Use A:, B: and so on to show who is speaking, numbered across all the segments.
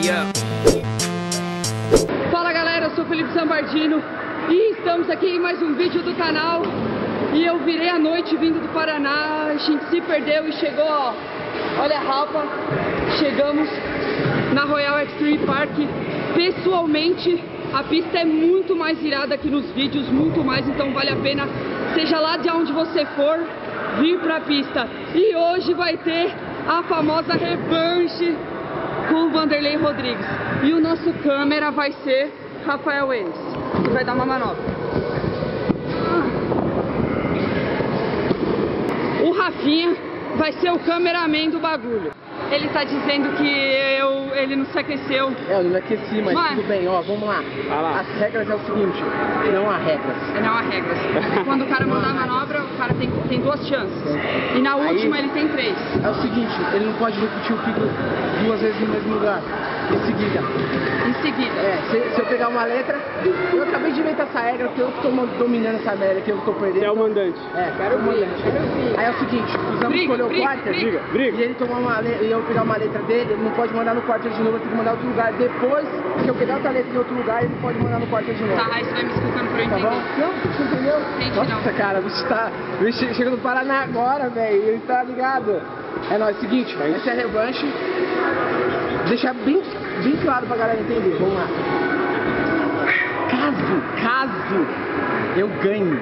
A: Fala galera, eu sou o Felipe Zambardino e estamos aqui em mais um vídeo do canal. E eu virei à noite vindo do Paraná, a gente se perdeu e chegou, ó, olha a rapa, chegamos na Royal Extreme Park. Pessoalmente, a pista é muito mais irada aqui nos vídeos, muito mais, então vale a pena, seja lá de onde você for, vir pra pista. E hoje vai ter a famosa revanche com o Vanderlei Rodrigues. E o nosso câmera vai ser Rafael Enes, que vai dar uma manobra. O Rafinha vai ser o cameraman do bagulho. Ele tá dizendo que ele não se aqueceu.
B: Eu não me aqueci, mas tudo bem, ó, vamos lá. As regras é o seguinte, não há regras.
A: Não há regras. Quando o cara mandar a manobra, o cara tem duas chances. E na última ele tem 3.
B: É o seguinte, ele não pode repetir o pico 2 vezes no mesmo lugar, em seguida.
A: Em seguida.
B: Se eu pegar uma letra, eu acabei de inventar essa regra, porque eu tô dominando essa merda aqui, eu tô perdendo.
C: Você é o mandante.
B: Quero o mandante. Aí é o seguinte, o Zamba escolheu o quarter, e ele tomar uma letra, e eu pegar uma letra dele, ele não pode mandar no quarter de novo, eu tenho que mandar outro lugar. Depois que eu pegar outra letra em outro lugar, ele pode mandar no quarter de novo.
A: Tá, aí você vai me explicando pra eu entender.
B: Tá bom? Não, você entendeu?
A: Entendi.
B: Nossa, cara, o bicho chega no Paraná agora, velho, ele tá ligado? É nóis, seguinte, essa é a revanche. Deixar bem claro pra galera entender, vamos lá. Caso eu ganhe,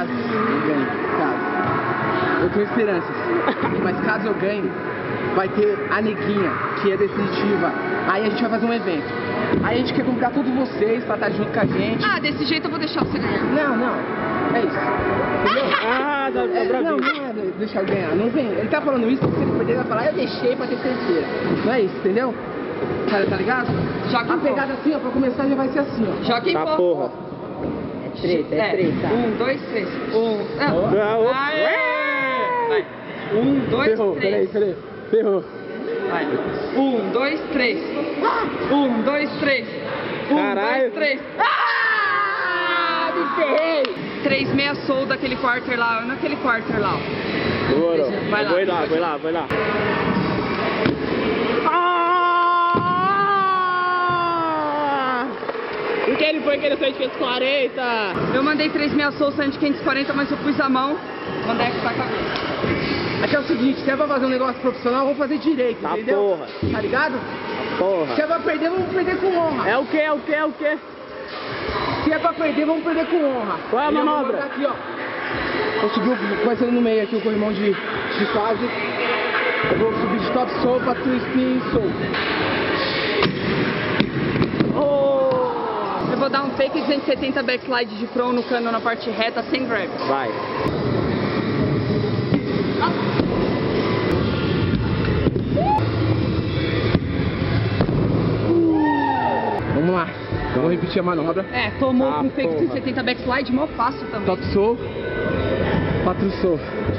B: eu tenho esperanças, mas caso eu ganhe, vai ter a neguinha, que é definitiva. Aí a gente vai fazer um evento. Aí a gente quer convidar todos vocês pra estar junto com a gente.
A: Ah, desse jeito eu vou deixar você ganhar.
B: Não, é isso. Entendeu? Não é deixar eu ganhar, não vem. Ele tá falando isso, porque se ele perder, ele vai falar, eu deixei pra ter terceira. Não é isso, entendeu? Cara, tá ligado? A pegada assim, ó, pra começar já vai ser assim, ó.
A: Joga em
C: Tá, porra.
B: É 3, tá?
A: 1, 2, 3. Aê! Vai. 1, 2, 3.
B: Peraí. Ferrou.
A: Vai. 1, 2, 3. 1, 2, 3. 1, 2, 3.
B: Ah! Me ferrei!
A: 3,6 soul daquele quarter lá, naquele quarter lá, ó.
C: Demorou.
A: Vai lá.
C: Vai lá. Por que ele foi querer 140?
A: Eu mandei 3,6 soul 140, mas eu pus a mão. Mandei aqui pra cabeça.
B: Aqui é o seguinte, se é pra fazer um negócio profissional, vamos fazer direito,
C: Tá,
B: entendeu?
C: porra.
B: Tá ligado?
C: Porra.
B: Se é pra perder, vamos perder com honra.
C: É o quê?
B: Se é pra perder, vamos perder com honra.
C: Qual é a manobra?
B: Aqui, ó. Vou subir, começando no meio aqui, o corrimão de fase. Eu vou subir de top soul pra twin spin soul.
A: Eu vou dar um fake 270 backslide de front no cano na parte reta, sem grab.
C: Vai.
B: Vamos lá. Eu vou repetir a manobra.
A: Tomou com fake 270 backslide, mó fácil também.
B: Top soul, 4 soul.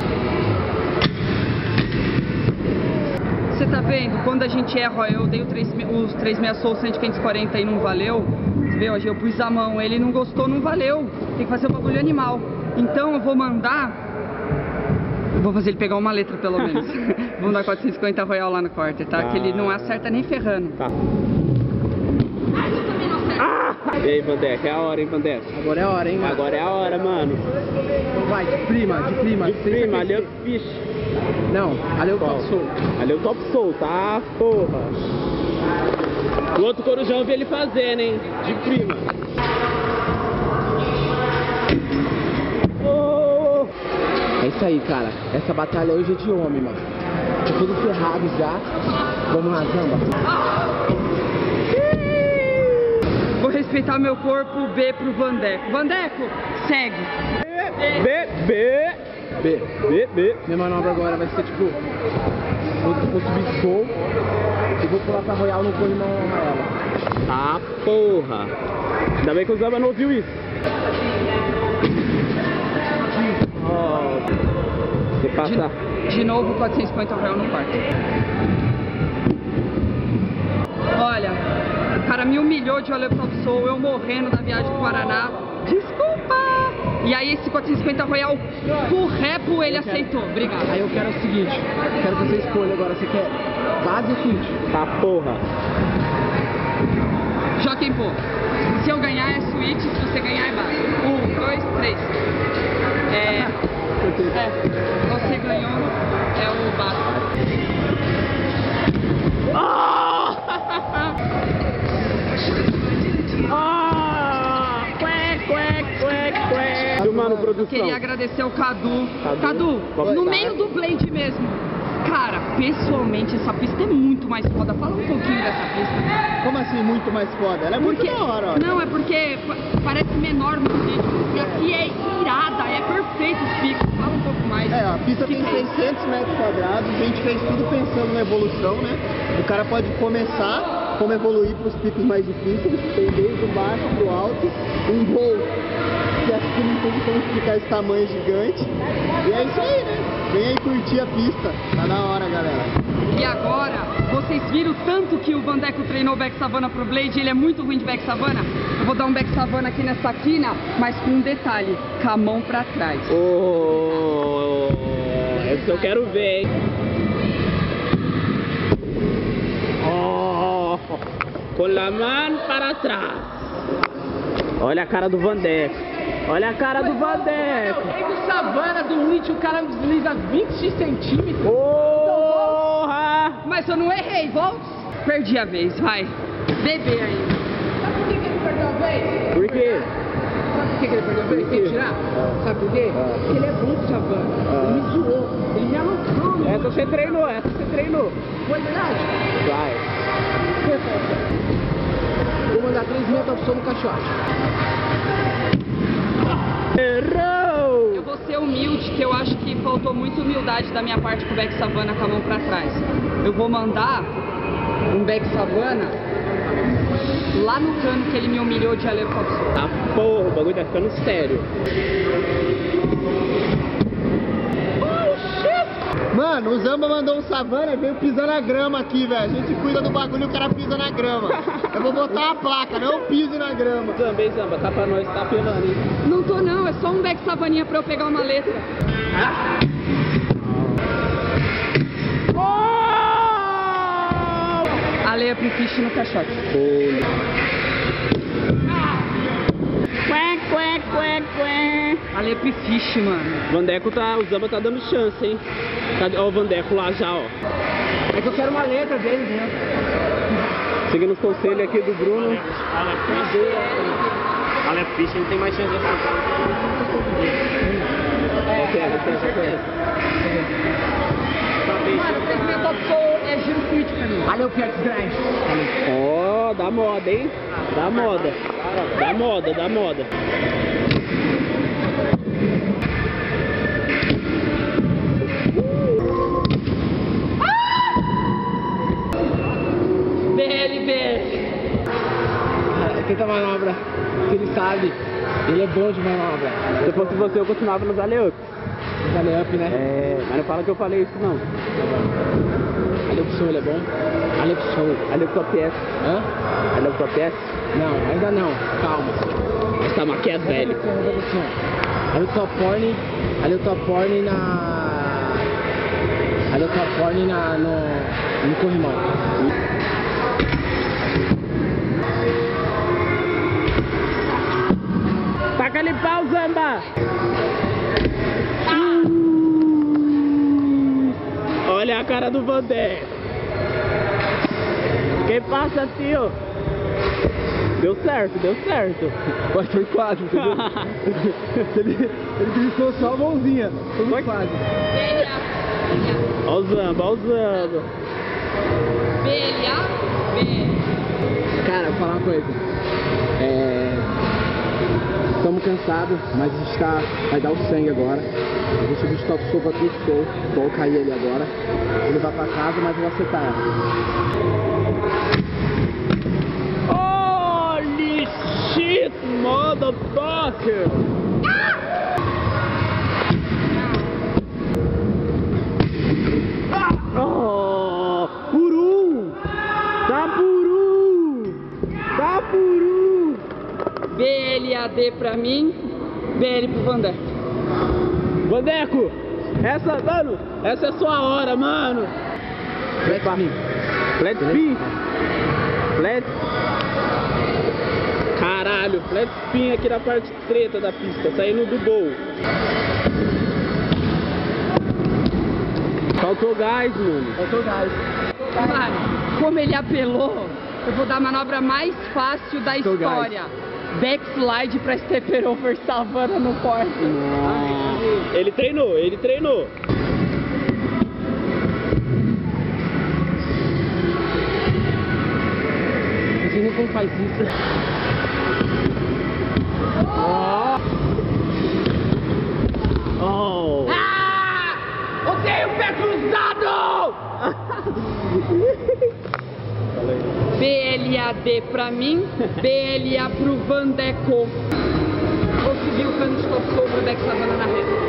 A: Você tá vendo? Quando a gente erra, eu dei os 3,6 soul 140 e não valeu. Você vê, hoje eu pus a mão, ele não gostou, não valeu. Tem que fazer o bagulho animal. Então eu vou mandar... Eu vou fazer ele pegar uma letra pelo menos. Vamos dar 450 Royal lá no quarter, tá? Que ele não acerta nem ferrando.
C: Tá.
A: Você também não acerta.
C: E aí, Vandeco, é a hora, hein, Vandeco?
B: Agora é a hora, hein, mano?
C: Agora é a hora, mano.
B: Então vai, de prima.
C: De prima, ali é o fish.
B: Não, ali é o top soul.
C: Ali é o top soul, tá, porra. O outro corujão eu vi ele fazendo, hein? De prima. Oh.
B: É isso aí, cara. Essa batalha hoje é de homem, mano. Tô todo ferrado já. Vamos lá, Zamba.
A: Vou respeitar meu corpo, B pro Vandeco. Vandeco, segue.
C: B.
B: Minha manobra agora vai ser tipo... Vou subir soul e vou pular pra Royal no corrimão amarelo.
C: Ah, porra. Ainda bem que o Zamba não ouviu isso. Oh. Você passa...
A: De novo, 450 Royal no quarto. Olha, o cara me humilhou de olhar pro soul, eu morrendo da viagem pro Paraná. Desculpa! E aí esse 450 Royal por repo ele aceitou. Obrigado.
B: Aí eu quero o seguinte, quero que você escolha agora, você quer base ou switch?
C: Tá, porra.
A: Joaquim Pô. Se eu ganhar é suíte, se você ganhar é bar. 1, 2, 3. Você ganhou, é o bar.
C: Filmando produção.
A: Eu queria agradecer o Cadu. Cadu, no meio do Blade mesmo. Cara, pessoalmente essa pista é muito mais foda. Fala um pouquinho dessa pista.
D: Como assim muito mais foda? Ela é muito da hora, ó.
A: Não, é porque parece menor no vídeo. E aqui é irada, é perfeito os picos. Fala um pouco mais.
D: A pista tem 600 metros quadrados, a gente fez tudo pensando na evolução, né? O cara pode começar, como evoluir para os picos mais difíceis, tem desde o baixo pro alto, um voo que acho que não tem como explicar esse tamanho gigante. E é isso aí, né? Vem aí curtir a pista, tá da hora, galera.
A: E agora, vocês viram tanto que o Vandeco treinou o back savana pro Blade, ele é muito ruim de back savana. Eu vou dar um back savana aqui nessa quina, mas com um detalhe, com a mão pra trás.
C: Esse eu quero ver, hein? Com a mão para trás. Olha a cara do Vandeco. Olha a cara do Vandeco.
B: O savana do Lich, o cara desliza 20 centímetros.
C: Porra!
A: Mas eu não errei, volte. Perdi a vez, vai. Bebê ainda.
B: Sabe por que ele perdeu a vez?
C: Por quê?
B: Sabe por que ele perdeu a vez? Quer tirar? Sabe por quê? Porque ele é bom com savana. Ele me zoou. Ele me aloprou.
C: Essa você treinou,
B: Foi verdade?
C: Vai.
B: Vou mandar 3 metros de som no caixote.
C: Errou!
A: Eu vou ser humilde, que eu acho que faltou muita humildade da minha parte com o back savana com a mão pra trás. Eu vou mandar um back savana lá no cano que ele me humilhou de aleiro capsule.
C: Tá porra, o bagulho tá ficando sério.
D: Mano, o Zamba mandou um savana e veio pisando na grama aqui, velho. A gente cuida do bagulho e o cara pisa na grama. Eu vou botar uma placa, não pise na grama.
C: Zamba, tá pra nós, tá apelando, hein?
A: Não tô não, é só um back savaninha pra eu pegar uma letra. Aleia pro fish no caixote. Aleia pro fish, mano.
C: Vandeco tá, o Zamba tá dando chance, hein? Ó o Vandeco lá já, ó.
B: É que eu quero uma letra dele, né?
C: Seguindo os conselhos aqui do Bruno.
E: Aleph Fish não tem mais chance de acertar.
A: Mano, 3 metros de sol é giro fit pra mim.
B: Olha o Pierce Grind.
C: Ó, dá moda, hein? Dá moda. Dá moda, dá moda.
B: Tenta manobra, que ele sabe, ele é bom de manobra.
C: Se fosse você, eu continuava nos layups.
B: Nos layup, né?
C: É, mas não fala que eu falei isso, não.
B: Layup show, ele é bom? Layup show.
C: Layup top S.
B: Hã?
C: Layup top S?
B: Não, ainda não, calma.
C: Mas tá maquiado, velho.
B: Layup top porn, Layup top porn no corrimão.
C: Taca ali pau, Zamba! Olha a cara do Vandé. Que passa, tio? Deu certo, deu certo.
B: Mas foi quase, entendeu? ele gritou só a mãozinha. Foi muito quase.
C: Ó o Zamba, ó o Zamba.
B: Cara, vou falar uma coisa. Estamos cansados, mas a gente vai dar o sangue agora. Eu vou subir de top soul pra tudo show. Vou cair ali agora. Vou levar pra casa, mas vou acertar ela.
C: Holy shit, motherfucker! Oh, por um! Tá por um! Tá por um!
A: BLAD pra mim, BL pro Vandeco.
C: Vandeco, mano, essa é a sua hora, mano.
B: Let's me.
C: Let's be. Let's Caralho, flat spin aqui na parte preta da pista, saindo do gol. Faltou gás, mano.
B: Faltou gás.
A: Mano, como ele apelou, eu vou dar a manobra mais fácil da
B: Faltou
A: história. Backslide pra stepper over savana no corte.
C: Ele treinou, ele treinou.
B: Imagina como faz isso.
C: Oh.
A: Ah! Odeio pé cruzado! BLAD pra mim, BLA pro Vandeco. Conseguiu o cano de top sobre o back savana na reta.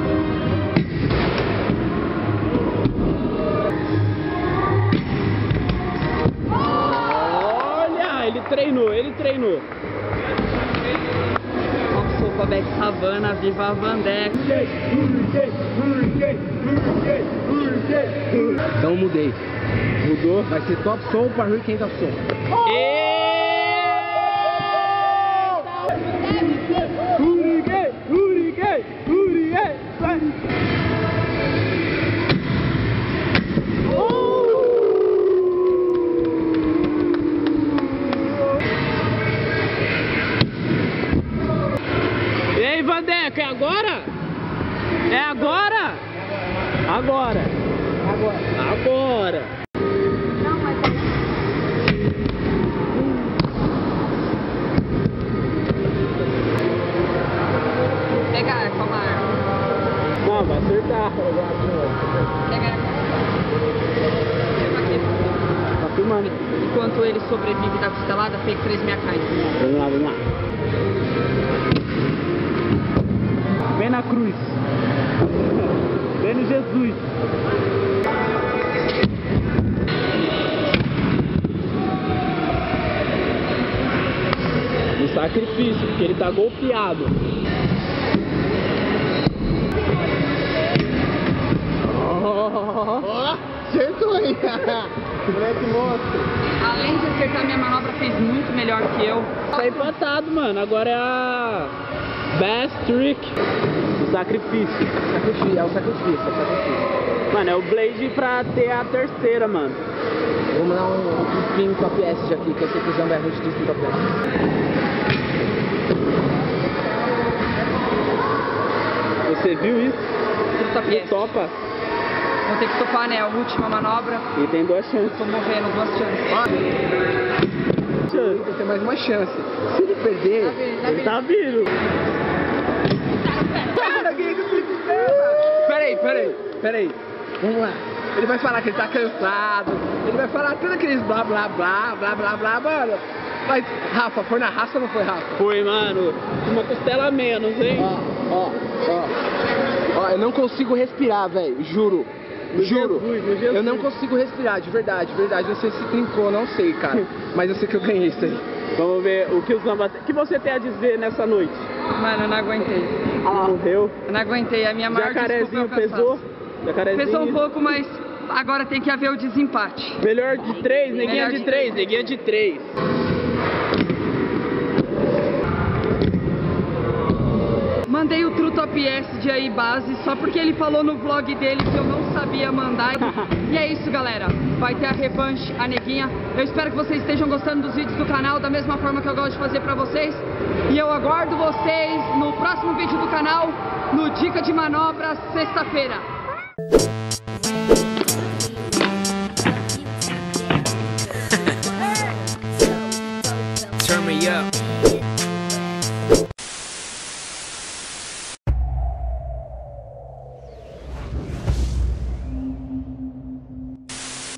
C: Olha, ele treinou, ele treinou.
A: Top sopa back savana, viva a Vandeco.
B: Então eu mudei.
C: Mudou?
B: Vai ser top som para Hurricane Top Som.
C: E aí, Vandeco, é agora? É agora? Agora. Agora.
A: Pegar, calma.
C: Não, vai acertar.
A: Pega aqui.
C: Tá filmando.
A: Enquanto ele sobrevive da costelada, fake 3 minha cai.
C: Vamos lá, vamos lá. Vem na cruz. Vem no Jesus. No sacrifício, porque ele tá golpeado.
D: Ó, acertou aí. Moleque monstro.
A: Além de acertar minha manobra, fez muito melhor que eu.
C: Tá empatado, mano. Agora é a best trick do sacrifício.
B: É o sacrifício.
C: Mano, é o Blade pra ter a terceira, mano.
B: Vamos dar um spin top S aqui, que eu sei que o Zamba é ruim de spin top S.
C: Você viu isso?
A: Top S.
C: Topa.
A: Vou ter que topar, né? A última manobra.
C: E tem 2 chances.
A: Tô morrendo, 2 chances.
B: Vai ter mais uma chance. Se ele perder...
C: Ele tá vindo.
B: Peraí. Vamos lá. Ele vai falar que ele tá cansado. Ele vai falar tudo aqueles blá blá blá, mano. Mas, Rafa, foi na raça ou não foi, Rafa?
C: Foi, mano. Uma costela a menos, hein?
B: Ó, eu não consigo respirar, velho. Juro.
C: Jesus.
B: Eu não consigo respirar, de verdade. Não sei se trincou, não sei, cara. Mas eu sei que eu ganhei isso aí.
C: Vamos ver o que o Zamba tem. O que você tem a dizer nessa noite?
A: Mano, eu não aguentei.
C: Morreu.
A: Eu não aguentei. A minha maior desculpa é
C: Jacarezinho
A: o cansaço.
C: pesou? Jacarezinho.
A: Pesou um pouco, mas agora tem que haver o desempate.
C: Melhor de 3, neguinha
A: Melhor
C: de
A: de
C: 3, neguinha de 3.
A: Mandei o True Top S de aí base só porque ele falou no vlog dele que eu não sabia mandar. E é isso, galera. Vai ter a revanche, a neguinha. Eu espero que vocês estejam gostando dos vídeos do canal da mesma forma que eu gosto de fazer pra vocês. E eu aguardo vocês no próximo vídeo do canal, no Dica de Manobra, sexta-feira.